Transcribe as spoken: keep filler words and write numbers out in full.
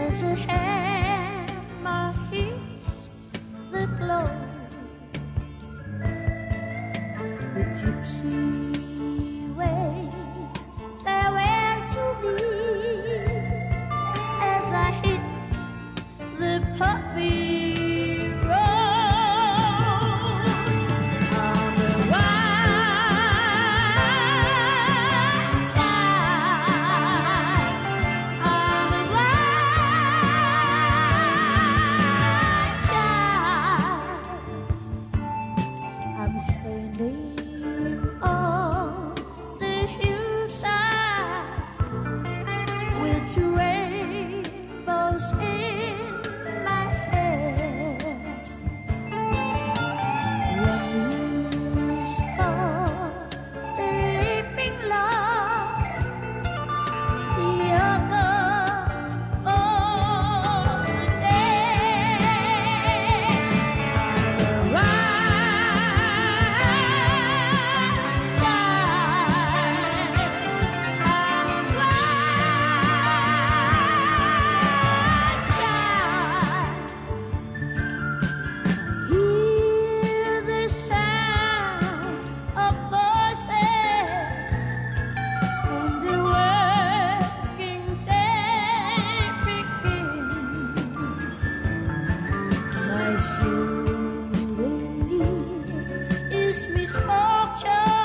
as a hammer hits the glow. The gypsy waits farewell to me as I hit the puppy road. I'm a wild child. I'm a wild child. I'm standing on the hillside with two rainbows in my hair. One is for the living Lord, the other for the dead. I'm a wild child. I'm a wild child. I hear the sound of voices and the working day begins. My soul indeed is misfortune.